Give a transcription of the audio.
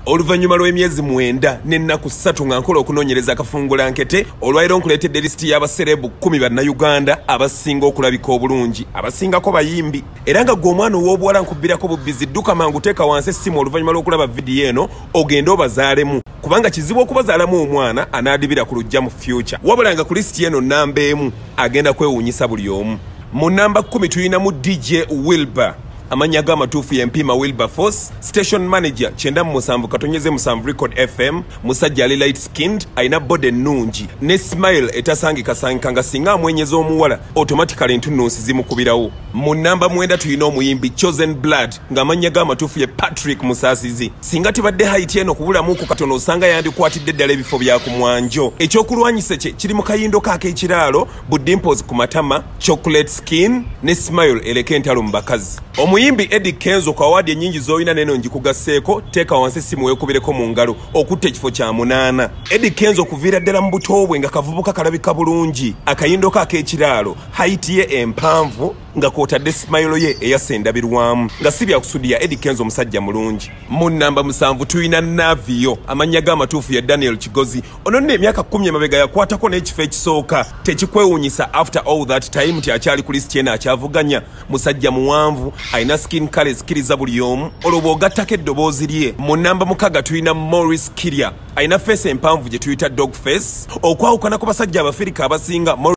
oluvannyuma lw'emyezi 9 n'ennaku 3 nga nkola okunoonyereza akafungula nkete olwairo nkuleetedde lisiti y'abaserebu 10 bannayuganda abasinga okulabika obulungi abasingako bayimbi era nga gwe omwana ow'obuwala nkubbirako bubbizi dduka mangu teeka wansi essimu oluvannyuma lw'okulaba vidiyo eno ogende obazaalemu kubanga kizibu okubazaalamu omwana anaadibira ku lujja mu future wabula nga ku lisiti eno nnamba emu agenda kwewuunyisa buli omu. Mu nnamba 10 tulinamu DJ Wilbur amanya g'amatuufu y'empima Wilberforce, station manager 97 katonyeze 7 record FM, musajja ali light skinned ayina body ennungi ne smile etasangika nga singa amwenyeza omuwala automatically entunnunsi zimukubirawo. Mu nnamba 9 tulina omuyimbi Chosen Blood ng'amanya g'amatuufu ye Patrick Musasizi. Singa tibadde height eno kubulamu ku katono osanga yandikwatidde ddala ebifo bya ku mwanjo. Ekyokulwanyisa kye kiri mu kayindo k'ak'ekiraalo, budimples ku matama, chocolate skin ne smile ereka entalo mu bakazi. Omuyimbi Eddie Kenzo kwa awadi ennyingi z'olina neno njikugasseeko teeka wansi essimu weekubireko mu ngalo okutta ekifo kya 8. Eddie Kenzo okuviira ddala mu buto bwe nga kavubuka kalabika bulungi akayindo ke ak'ekiraalo hayiti ye empanvu nga kwotadde smile ye eyasendabirwamu nga si byakusudiya Eddie Kenzo omusajja mulungi. Mu nnamba 7 tulina Navio amannya g'amatuufu ya Daniel Kigozi. Ono nno emyaka 10 emabega yakwatako n'ekifo ekisooka tekikwewuunyisa after all that time ti akyali ku lisiti eno akyavuganya musajja muwanvu ayina skin color ezikiriza buli omu olwo bw'ogattako eddoboozi lye. Mu nnamba 6 tulina Morris Kiria ayina face empanvu gye tuyita dog face okwawukana ku basajja abafirika abasinga.